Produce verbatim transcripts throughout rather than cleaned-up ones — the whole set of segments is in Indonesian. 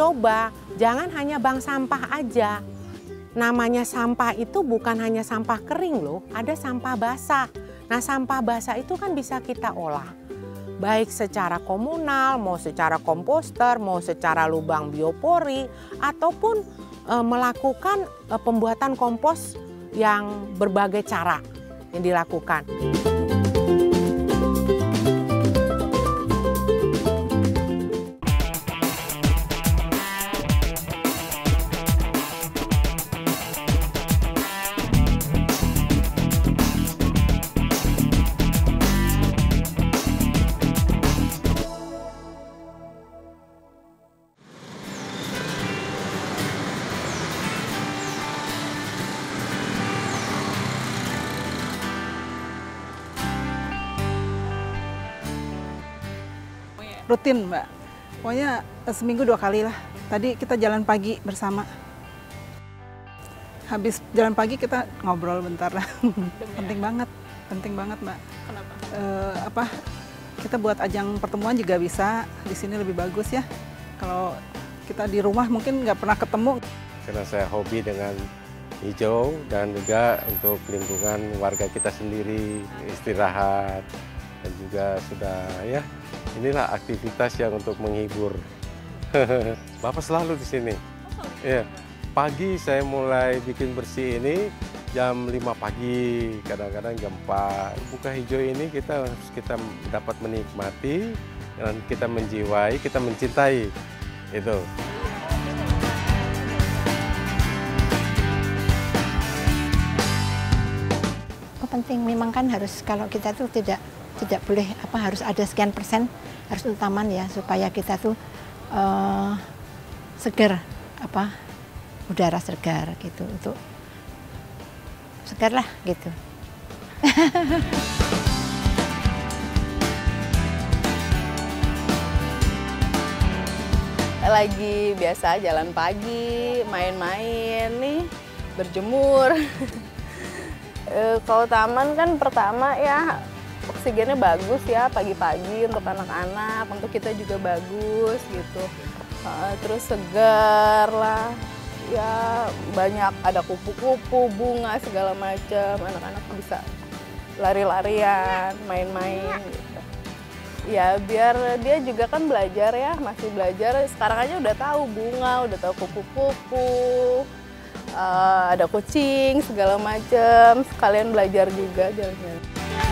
coba jangan hanya bank sampah aja. Namanya sampah itu bukan hanya sampah kering loh, ada sampah basah. Nah sampah basah itu kan bisa kita olah. Baik secara komunal, mau secara komposter, mau secara lubang biopori, ataupun e, melakukan e, pembuatan kompos yang berbagai cara yang dilakukan. Rutin Mbak, pokoknya seminggu dua kali lah. Tadi kita jalan pagi bersama. Habis jalan pagi kita ngobrol bentar lah. Penting banget, penting banget Mbak. Kenapa? Uh, apa, kita buat ajang pertemuan juga bisa, di sini lebih bagus ya. Kalau kita di rumah mungkin nggak pernah ketemu. Karena saya hobi dengan hijau dan juga untuk lingkungan warga kita sendiri, istirahat. Dan juga sudah ya, inilah aktivitas yang untuk menghibur. Bapak selalu di sini. Ya, pagi saya mulai bikin bersih ini jam lima pagi, kadang-kadang jam empat. Buka hijau ini kita kita dapat menikmati dan kita menjiwai, kita mencintai itu. Oh, penting memang kan harus kalau kita tuh tidak tidak boleh apa harus ada sekian persen harus utaman ya supaya kita tuh uh, segar apa udara segar gitu untuk segar lah gitu. Lagi biasa jalan pagi, main-main nih, berjemur. e, kalau taman kan pertama ya oksigennya bagus ya pagi-pagi untuk anak-anak, untuk kita juga bagus gitu. Uh, terus segar lah, ya banyak ada kupu-kupu, bunga segala macam, anak-anak bisa lari-larian, main-main gitu. Ya biar dia juga kan belajar ya, masih belajar. Sekarang aja udah tahu bunga, udah tahu kupu-kupu, uh, ada kucing segala macam. Sekalian belajar juga jalan-jalan.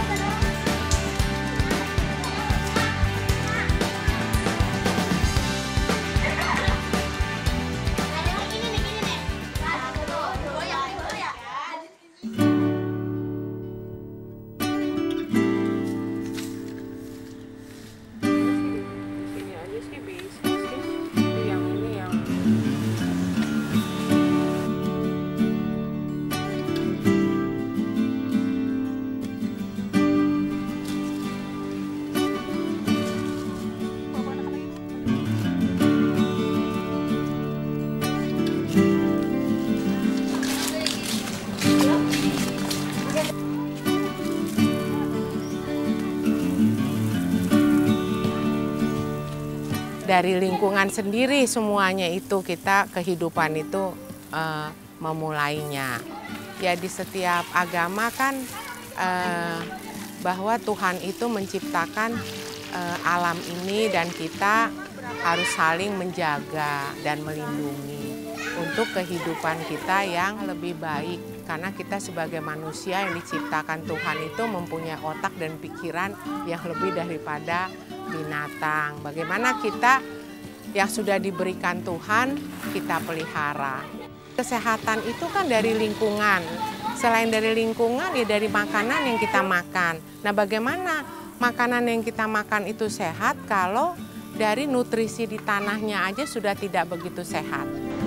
Dari lingkungan sendiri semuanya itu kita kehidupan itu uh, memulainya. Ya di setiap agama kan uh, bahwa Tuhan itu menciptakan uh, alam ini dan kita harus saling menjaga dan melindungi untuk kehidupan kita yang lebih baik. Karena kita sebagai manusia yang diciptakan Tuhan itu mempunyai otak dan pikiran yang lebih daripada binatang. Bagaimana kita yang sudah diberikan Tuhan kita pelihara. Kesehatan itu kan dari lingkungan. Selain dari lingkungan ya dari makanan yang kita makan. Nah, bagaimana makanan yang kita makan itu sehat kalau dari nutrisi di tanahnya aja sudah tidak begitu sehat.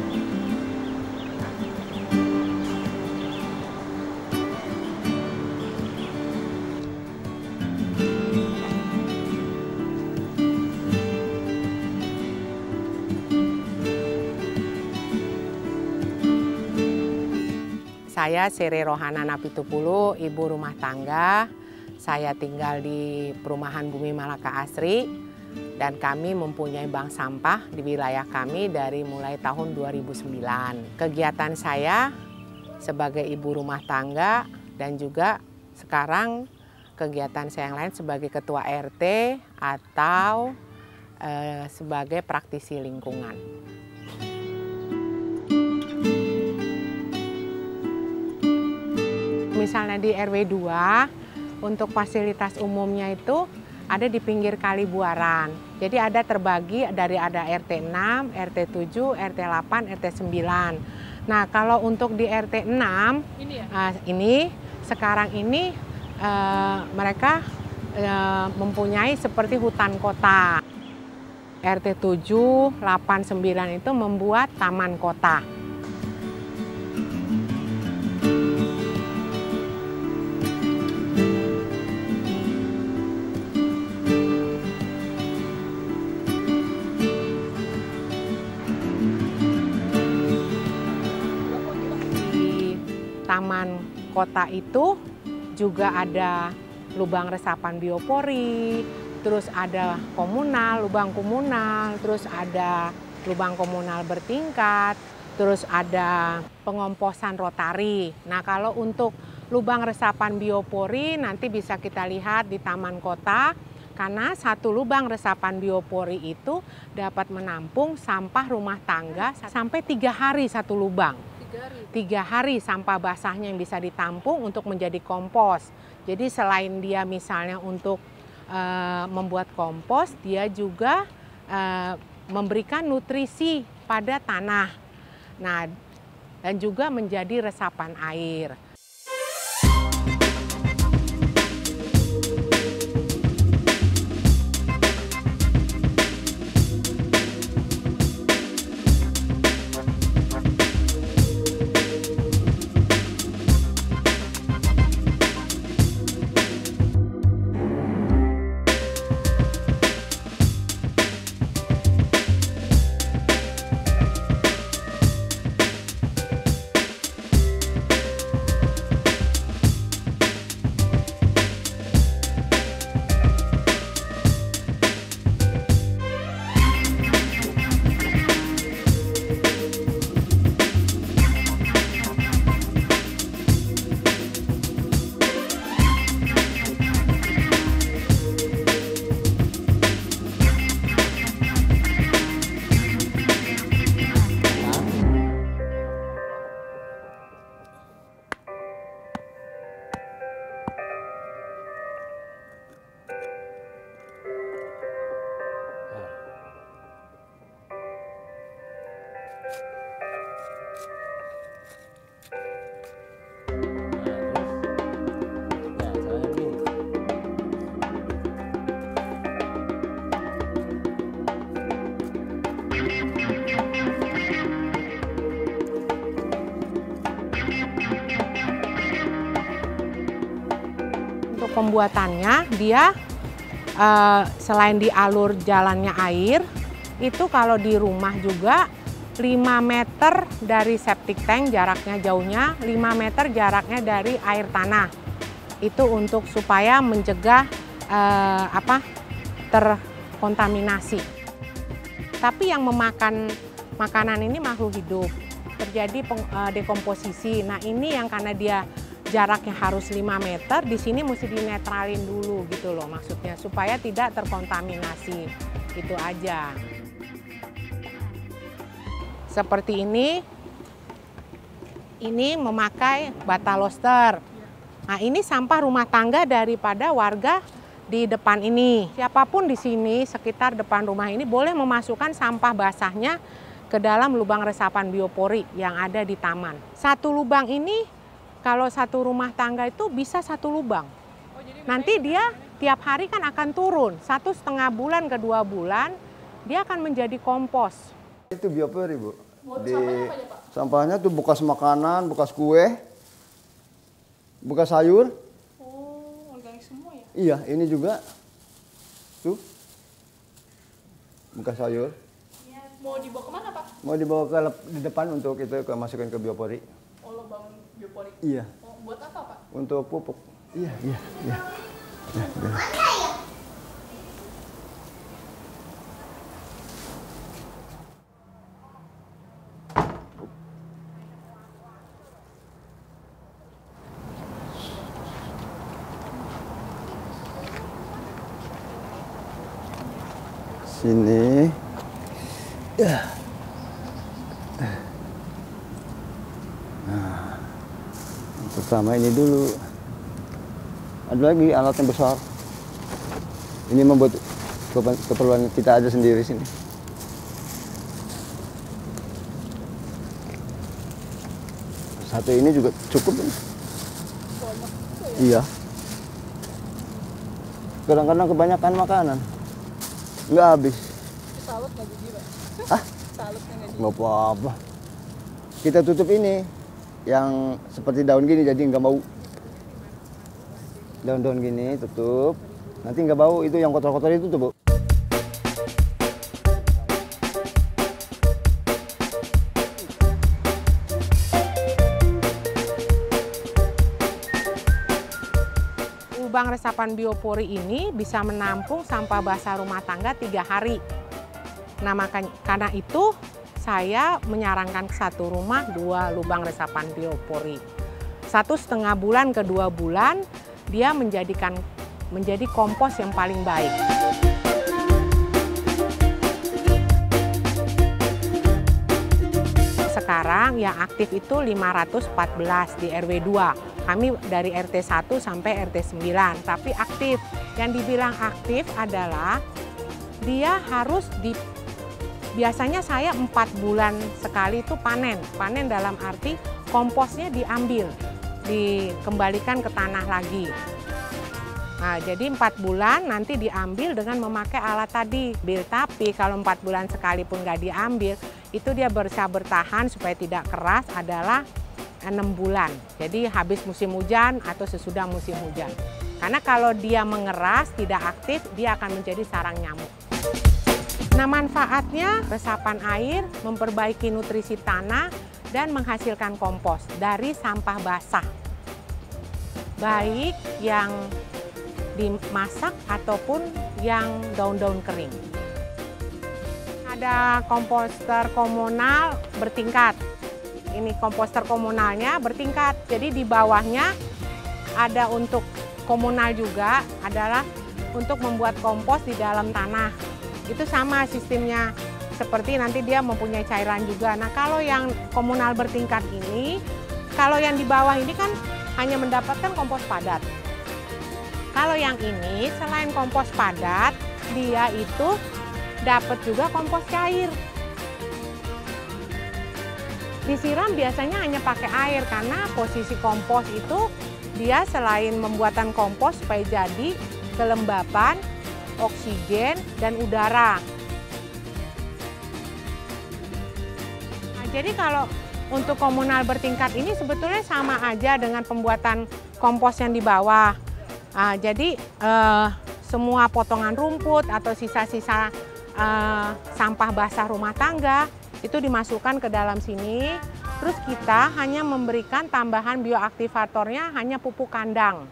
Saya Sere Rohana Napitupulu, ibu rumah tangga. Saya tinggal di perumahan Bumi Malaka Asri. Dan kami mempunyai bank sampah di wilayah kami dari mulai tahun dua ribu sembilan. Kegiatan saya sebagai ibu rumah tangga dan juga sekarang kegiatan saya yang lain sebagai ketua R T atau eh, sebagai praktisi lingkungan. Misalnya di R W dua, untuk fasilitas umumnya itu ada di pinggir kali Buaran. Jadi ada terbagi dari ada R T enam, R T tujuh, R T delapan, R T sembilan. Nah kalau untuk di R T enam, ini, ya? uh, ini sekarang ini uh, mereka uh, mempunyai seperti hutan kota. R T tujuh, delapan, sembilan itu membuat taman kota. Taman kota itu juga ada lubang resapan biopori, terus ada komunal, lubang komunal, terus ada lubang komunal bertingkat, terus ada pengomposan rotari. Nah kalau untuk lubang resapan biopori nanti bisa kita lihat di taman kota, karena satu lubang resapan biopori itu dapat menampung sampah rumah tangga sampai tiga hari satu lubang. Tiga hari sampah basahnya yang bisa ditampung untuk menjadi kompos. Jadi selain dia misalnya untuk uh, membuat kompos, dia juga uh, memberikan nutrisi pada tanah. Nah, dan juga menjadi resapan air. Pembuatannya dia uh, selain di alur jalannya air, itu kalau di rumah juga lima meter dari septic tank jaraknya jauhnya, lima meter jaraknya dari air tanah. Itu untuk supaya mencegah uh, apa terkontaminasi. Tapi yang memakan makanan ini makhluk hidup, terjadi peng, uh, dekomposisi. Nah ini yang karena dia jaraknya harus lima meter, di sini mesti dinetralin dulu gitu loh maksudnya, supaya tidak terkontaminasi, itu aja. Seperti ini, ini memakai bata loster. Nah ini sampah rumah tangga daripada warga di depan ini. Siapapun di sini, sekitar depan rumah ini boleh memasukkan sampah basahnya ke dalam lubang resapan biopori yang ada di taman. Satu lubang ini, kalau satu rumah tangga itu bisa satu lubang. Oh, jadi nanti dia tiap hari kan akan turun. Satu setengah bulan ke dua bulan, dia akan menjadi kompos. Itu biopori, Bu. Di sampahnya tuh bekas makanan, bekas kue, bekas sayur. Oh, organik semua ya? Iya, ini juga. Tuh. Bekas sayur. Ya. Mau dibawa kemana, Pak? Mau dibawa ke di depan untuk itu ke masukin ke biopori. Biopori. Iya. Oh, buat apa, Pak? Untuk pupuk. Iya, iya, iya. Ya, sini. Nah, yang pertama ini dulu. Ada lagi alat yang besar. Ini membuat keperluan kita aja sendiri sini. Satu ini juga cukup. Iya. Kadang-kadang kebanyakan makanan. Nggak habis. Salut nggak gigi, Pak? Ah? Salutnya nggak gigi. Nggak apa-apa. Kita tutup ini yang seperti daun gini jadi nggak bau. Daun-daun gini tutup. Nanti nggak bau, itu yang kotor-kotor itu tuh, Bu. Lubang resapan biopori ini bisa menampung sampah basah rumah tangga tiga hari. Nah, makanya karena itu saya menyarankan ke satu rumah dua lubang resapan biopori. Satu setengah bulan ke dua bulan dia menjadikan menjadi kompos yang paling baik. Sekarang yang aktif itu lima ratus empat belas di R W dua. Kami dari R T satu sampai R T sembilan, tapi aktif. Yang dibilang aktif adalah dia harus di biasanya saya empat bulan sekali itu panen. Panen dalam arti komposnya diambil, dikembalikan ke tanah lagi. Nah, jadi empat bulan nanti diambil dengan memakai alat tadi. Tapi kalau empat bulan sekali pun nggak diambil, itu dia bisa bertahan supaya tidak keras adalah enam bulan. Jadi habis musim hujan atau sesudah musim hujan. Karena kalau dia mengeras, tidak aktif, dia akan menjadi sarang nyamuk. Nah, manfaatnya resapan air memperbaiki nutrisi tanah dan menghasilkan kompos dari sampah basah. Baik yang dimasak ataupun yang daun-daun kering. Ada komposter komunal bertingkat. Ini komposter komunalnya bertingkat. Jadi di bawahnya ada untuk komunal juga adalah untuk membuat kompos di dalam tanah. Itu sama sistemnya. Seperti nanti dia mempunyai cairan juga. Nah, kalau yang komunal bertingkat ini, kalau yang di bawah ini kan hanya mendapatkan kompos padat. Kalau yang ini selain kompos padat, dia itu dapat juga kompos cair. Disiram biasanya hanya pakai air karena posisi kompos itu dia selain membuatan kompos supaya jadi kelembapan, oksigen, dan udara. Nah, jadi kalau untuk komunal bertingkat ini sebetulnya sama aja dengan pembuatan kompos yang di bawah. Nah, jadi eh, semua potongan rumput atau sisa-sisa eh, sampah basah rumah tangga itu dimasukkan ke dalam sini, terus kita hanya memberikan tambahan bioaktivatornya hanya pupuk kandang.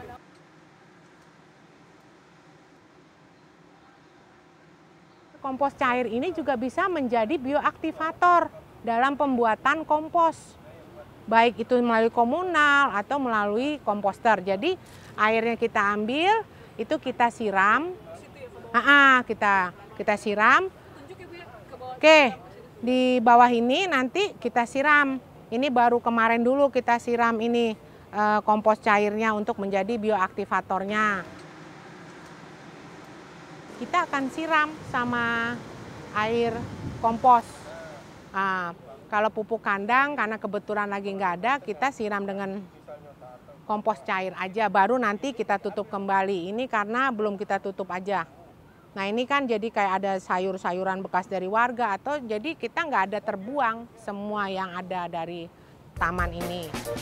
Kompos cair ini juga bisa menjadi bioaktivator dalam pembuatan kompos. Baik itu melalui komunal atau melalui komposter. Jadi airnya kita ambil, itu kita siram. Ah, kita kita siram. Oke. Di bawah ini nanti kita siram. Ini baru kemarin dulu kita siram ini e, kompos cairnya untuk menjadi bioaktivatornya. Kita akan siram sama air kompos. Nah, kalau pupuk kandang karena kebetulan lagi nggak ada, kita siram dengan kompos cair aja. Baru nanti kita tutup kembali. Ini karena belum kita tutup aja. Nah, ini kan jadi kayak ada sayur-sayuran bekas dari warga atau jadi kita nggak ada terbuang semua yang ada dari taman ini.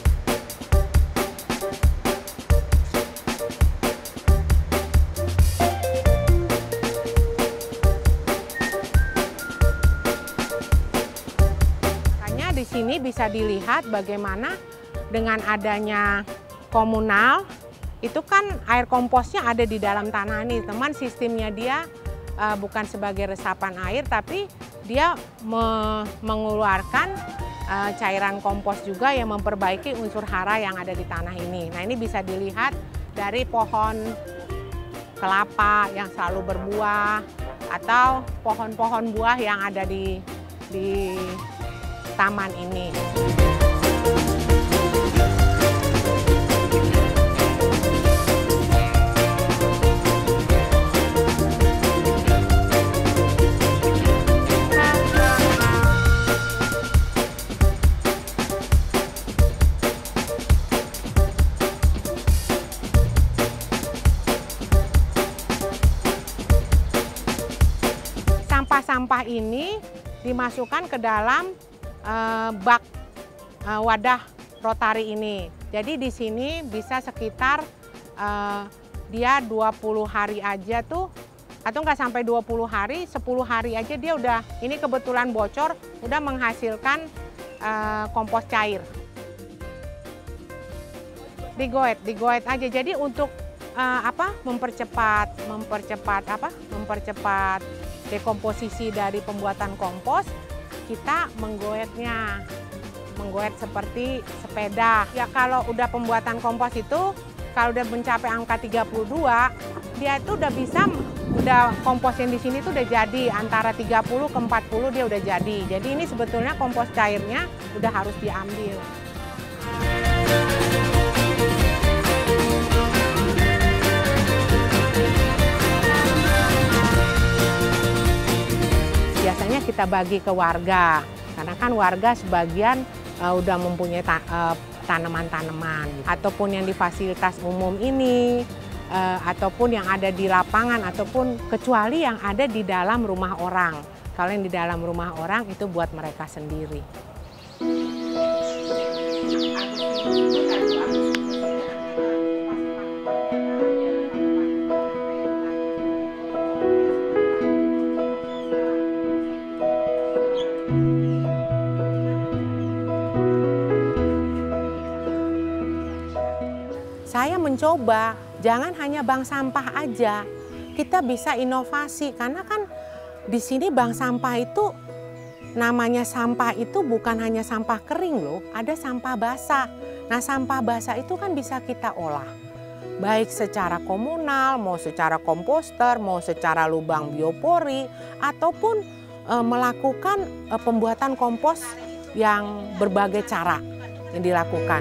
Makanya di sini bisa dilihat bagaimana dengan adanya komunal, itu kan air komposnya ada di dalam tanah nih, teman. Sistemnya dia uh, bukan sebagai resapan air, tapi dia me mengeluarkan uh, cairan kompos juga yang memperbaiki unsur hara yang ada di tanah ini. Nah, ini bisa dilihat dari pohon kelapa yang selalu berbuah, atau pohon-pohon buah yang ada di di taman ini. Sampah-sampah ini dimasukkan ke dalam uh, bak uh, wadah Rotary ini. Jadi di sini bisa sekitar uh, dia dua puluh hari aja tuh, atau nggak sampai dua puluh hari, sepuluh hari aja dia udah, ini kebetulan bocor, udah menghasilkan uh, kompos cair. Digoet, digoet aja. Jadi untuk uh, apa? Mempercepat, mempercepat apa? Mempercepat dekomposisi dari pembuatan kompos, kita menggoetnya, menggoet seperti sepeda. Ya kalau udah pembuatan kompos itu, kalau udah mencapai angka tiga puluh dua, dia itu udah bisa, udah kompos yang di sini tuh udah jadi, antara tiga puluh ke empat puluh dia udah jadi. Jadi ini sebetulnya kompos cairnya udah harus diambil. Biasanya kita bagi ke warga, karena kan warga sebagian uh, udah mempunyai ta uh, tanaman-tanaman, ataupun yang di fasilitas umum ini, uh, ataupun yang ada di lapangan, ataupun kecuali yang ada di dalam rumah orang. Kalau yang di dalam rumah orang itu buat mereka sendiri. Saya mencoba, jangan hanya bank sampah aja, kita bisa inovasi, karena kan di sini bank sampah itu, namanya sampah itu bukan hanya sampah kering loh, ada sampah basah. Nah sampah basah itu kan bisa kita olah, baik secara komunal, mau secara komposter, mau secara lubang biopori, ataupun e, melakukan e, pembuatan kompos yang berbagai cara yang dilakukan.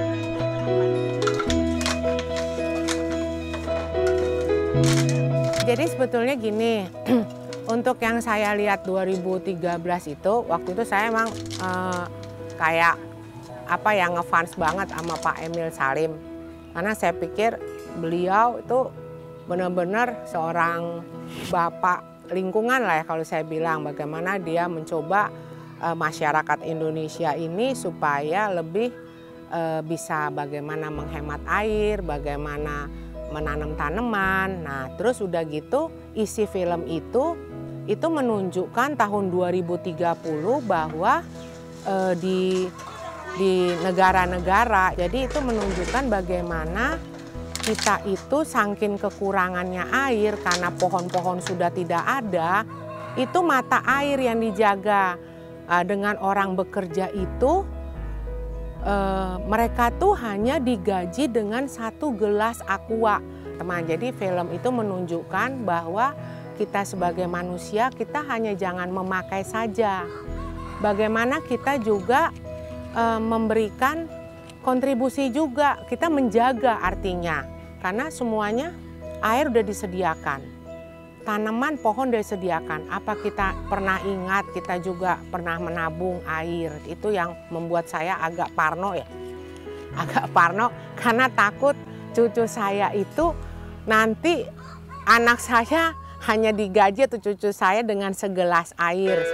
Jadi sebetulnya gini, untuk yang saya lihat dua ribu tiga belas itu, waktu itu saya emang eh, kayak apa ya, ngefans banget sama Pak Emil Salim. Karena saya pikir beliau itu benar-benar seorang bapak lingkungan lah ya kalau saya bilang. Bagaimana dia mencoba eh, masyarakat Indonesia ini supaya lebih eh, bisa bagaimana menghemat air, bagaimana menanam tanaman. Nah terus udah gitu isi film itu itu menunjukkan tahun dua ribu tiga puluh bahwa e, di di negara-negara, jadi itu menunjukkan bagaimana kita itu saking kekurangannya air karena pohon-pohon sudah tidak ada, itu mata air yang dijaga. E, dengan orang bekerja itu Uh, mereka tuh hanya digaji dengan satu gelas aqua, teman. Jadi film itu menunjukkan bahwa kita sebagai manusia kita hanya jangan memakai saja, bagaimana kita juga uh, memberikan kontribusi juga, kita menjaga artinya, karena semuanya air udah disediakan. Tanaman, pohon udah disediakan. Apa kita pernah ingat kita juga pernah menabung air? Itu yang membuat saya agak parno ya. Agak parno karena takut cucu saya itu nanti anak saya hanya digaji atau cucu saya dengan segelas air.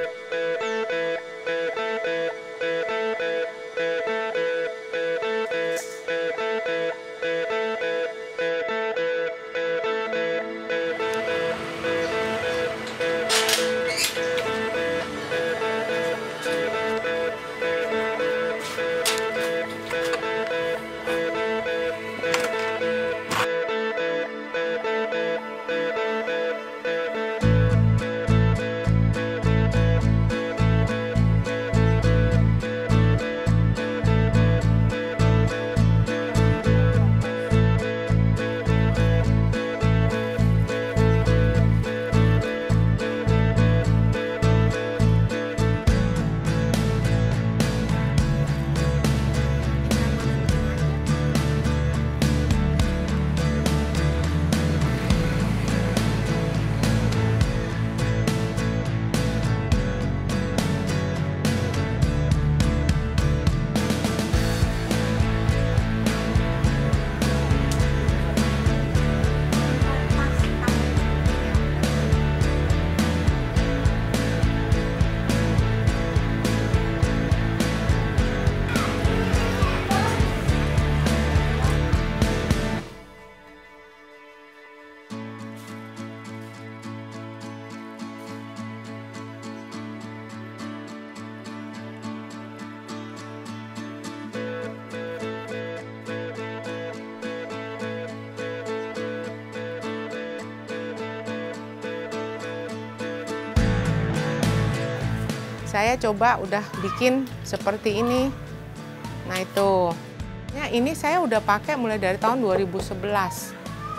saya coba udah bikin seperti ini. Nah itu, ya ini saya udah pakai mulai dari tahun dua ribu sebelas.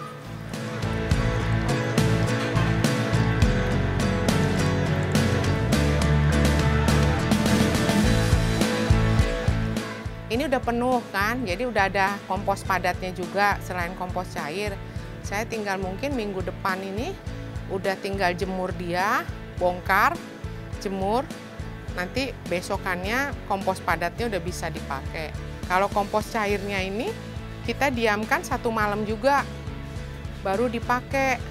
Ini udah penuh kan, jadi udah ada kompos padatnya juga selain kompos cair. Saya tinggal mungkin minggu depan ini udah tinggal jemur dia, bongkar, jemur. Nanti besokannya kompos padatnya udah bisa dipakai. Kalau kompos cairnya ini kita diamkan satu malam juga, baru dipakai.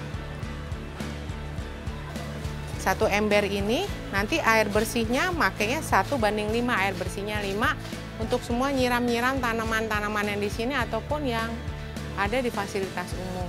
Satu ember ini nanti air bersihnya makanya satu banding lima, air bersihnya lima. Untuk semua nyiram-nyiram tanaman-tanaman yang di sini ataupun yang ada di fasilitas umum.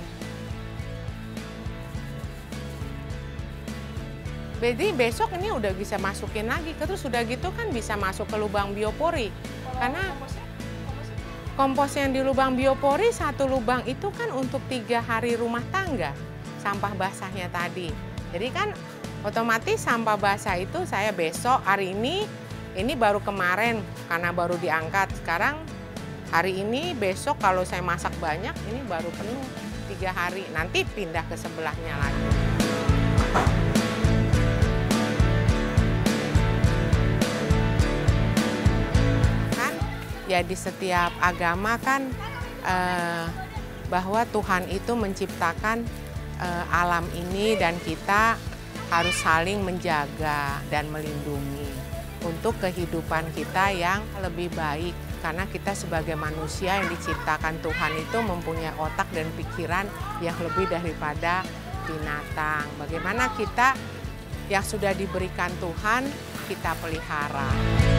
Jadi besok ini udah bisa masukin lagi, terus sudah gitu kan bisa masuk ke lubang biopori. Karena kompos yang di lubang biopori, satu lubang itu kan untuk tiga hari rumah tangga, sampah basahnya tadi. Jadi kan otomatis sampah basah itu saya besok, hari ini, ini baru kemarin karena baru diangkat. Sekarang hari ini, besok kalau saya masak banyak, ini baru penuh tiga hari. Nanti pindah ke sebelahnya lagi. Kan ya di setiap agama kan eh, bahwa Tuhan itu menciptakan eh, alam ini dan kita harus saling menjaga dan melindungi untuk kehidupan kita yang lebih baik. Karena kita sebagai manusia yang diciptakan Tuhan itu mempunyai otak dan pikiran yang lebih daripada binatang. Bagaimana kita yang sudah diberikan Tuhan, kita pelihara.